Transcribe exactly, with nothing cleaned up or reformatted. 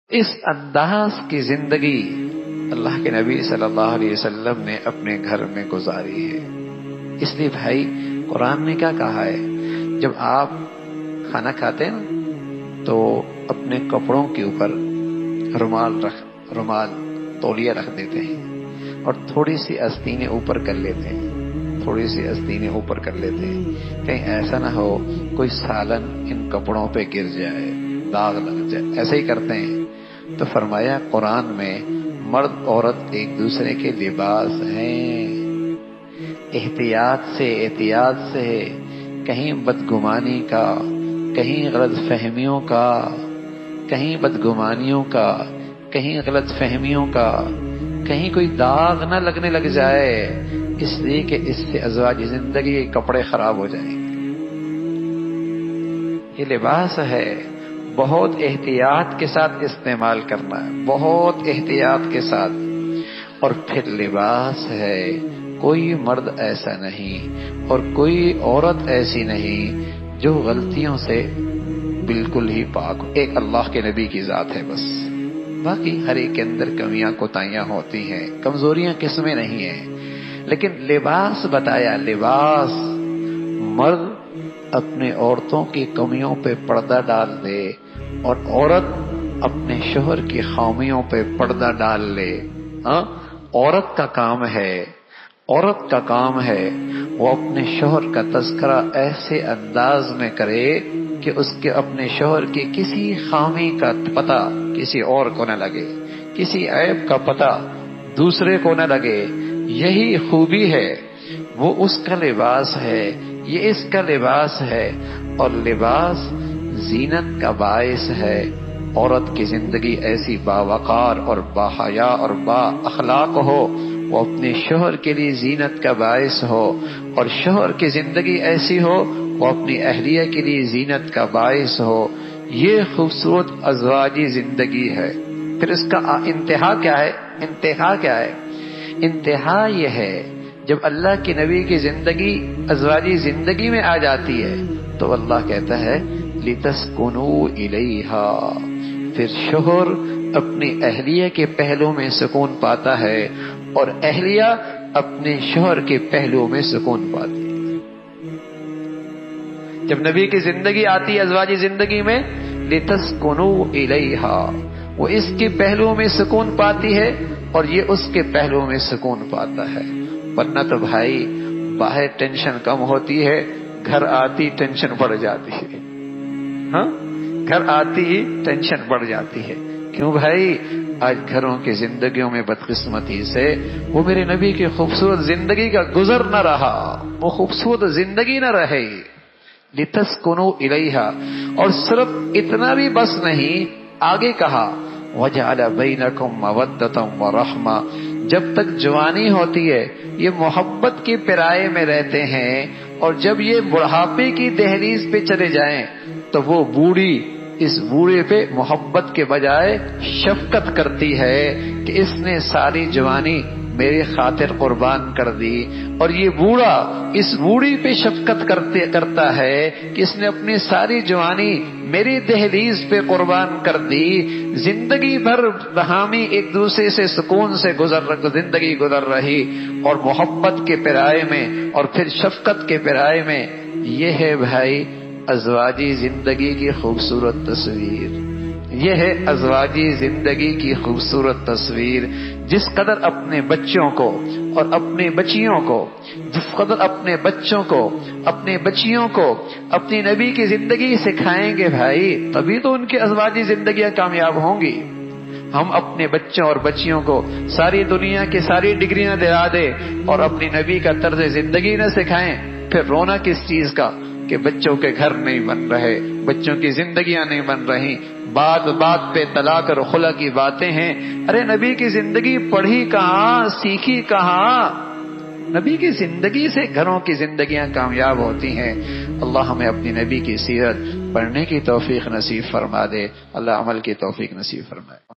اس انداز کی زندگی اللہ کے نبی صلی اللہ علیہ وسلم نے اپنے گھر میں گزاری ہے. اس لیے بھائی قرآن نے کیا کہا ہے، جب آپ کھانا کھاتے ہیں نا تو اپنے کپڑوں کے اوپر رومال رکھ رومال تولیہ رکھ دیتے ہیں اور تھوڑی سی آستینیں اوپر کر لیتے ہیں تھوڑی سی آستینیں اوپر کر لیتے ہیں کہیں ایسا نہ ہو کوئی سالن ان کپڑوں پہ گر جائے، داغ لگ جائے. ایسے ہی کرتے ہیں. تو فرمایا قرآن میں مرد عورت ایک دوسرے کے لباس ہیں. احتیاط سے احتیاط سے کہیں بدگمانی کا، کہیں غلط فہمیوں کا کہیں بدگمانیوں کا کہیں غلط فہمیوں کا کہیں کوئی داغ نہ لگنے لگ جائے، اس لیے کہ اس سے ازواجی زندگی کے کپڑے خراب ہو جائیں گے. یہ لباس ہے، بہت احتیاط کے ساتھ استعمال کرنا ہے، بہت احتیاط کے ساتھ. اور پھر لباس ہے، کوئی مرد ایسا نہیں اور کوئی عورت ایسی نہیں جو غلطیوں سے بالکل ہی پاک ہو. ایک اللہ کے نبی کی ذات ہے بس، باقی ہر ایک کے اندر کمیاں کوتاہیاں ہوتی ہیں، کمزوریاں قسمیں نہیں ہیں. لیکن لباس بتایا، لباس مرد اپنے عورتوں کی کمیوں پہ پردہ ڈال دے اور عورت اپنے شوہر کی خامیوں پہ پردہ ڈال لے. ہاں، عورت کا کام ہے عورت کا کام ہے وہ اپنے شوہر کا تذکرہ ایسے انداز میں کرے کہ اس کے اپنے شوہر کی کسی خامی کا پتہ کسی اور کو نہ لگے، کسی عیب کا پتہ دوسرے کو نہ لگے. یہی خوبی ہے، وہ اس کا لباس ہے، یہ اس کا لباس ہے. اور لباس زینت کا باعث ہے. عورت کی زندگی ایسی باوقار اور باحیا اور با اخلاق ہو، وہ اپنے شوہر کے لیے زینت کا باعث ہو، اور شوہر کی زندگی ایسی ہو وہ اپنی اہلیہ کے لیے زینت کا باعث ہو. یہ خوبصورت ازواجی زندگی ہے. پھر اس کا انتہا کیا ہے؟ انتہا کیا ہے؟ انتہا یہ ہے جب اللہ کے نبی کی زندگی ازواجی زندگی میں آ جاتی ہے تو اللہ کہتا ہے لِتَسْكُنُوا إِلَيْهَا. پھر شوہر اپنی اہلیہ کے پہلو میں سکون پاتا ہے اور اہلیہ اپنے شوہر کے پہلو میں سکون پاتی ہے. جب نبی کی زندگی آتی ہے ازواجی زندگی میں لِتَسْكُنُوا إِلَيْهَا، وہ اس کے پہلو میں سکون پاتی ہے اور یہ اس کے پہلو میں سکون پاتا ہے. ورنہ تو بھائی باہر ٹینشن کم ہوتی ہے، گھر آتی ٹینشن بڑھ جاتی ہے. ہاں، گھر آتی ہی ٹینشن بڑھ جاتی ہے. کیوں بھائی؟ آج گھروں کی زندگیوں میں بدقسمتی سے وہ میرے نبی کی خوبصورت زندگی کا گزر نہ رہا، وہ خوبصورت زندگی نہ رہے. لِتَسْكُنُوا إِلَيْهَا. اور صرف اتنا بھی بس نہیں، آگے کہا وَجَعَلَ بَيْنَكُمْ مَوَدَّةً وَرَحْمَةً. جب تک جوانی ہوتی ہے یہ محبت کے پرائے میں رہتے ہیں، اور جب یہ بڑھاپے کی دہلیز پہ چلے جائیں تو وہ بوڑھی اس بوڑھے پہ محبت کے بجائے شفقت کرتی ہے کہ اس نے ساری جوانی میری خاطر قربان کر دی. اور یہ بوڑھا اس بوڑھی پہ شفقت کرتے کرتا ہے کہ اس نے اپنی ساری جوانی میری دہلیز پہ قربان کر دی. زندگی بھر بہامی ایک دوسرے سے سکون سے گزر زندگی گزر رہی، اور محبت کے پرائے میں اور پھر شفقت کے پرائے میں. یہ ہے بھائی ازواجی زندگی کی خوبصورت تصویر. یہ ہے ازواجی زندگی کی خوبصورت تصویر. جس قدر اپنے بچوں کو اور اپنی بچیوں کو جس قدر اپنے بچوں کو اپنے بچیوں کو اپنی نبی کی زندگی سکھائیں گے بھائی، تبھی تو ان کی ازواجی زندگیاں کامیاب ہوں گی. ہم اپنے بچوں اور بچیوں کو ساری دنیا کی ساری ڈگریاں دلا دیں اور اپنی نبی کا طرز زندگی نہ سکھائیں، پھر رونا کس چیز کا کہ بچوں کے گھر نہیں بن رہے، بچوں کی زندگیاں نہیں بن رہی. بات بات پہ طلاق اور خلا کی باتیں ہیں. ارے نبی کی زندگی پڑھی کہاں، سیکھی کہاں؟ نبی کی زندگی سے گھروں کی زندگیاں کامیاب ہوتی ہیں. اللہ ہمیں اپنی نبی کی سیرت پڑھنے کی توفیق نصیب فرما دے. اللہ عمل کی توفیق نصیب فرمائے.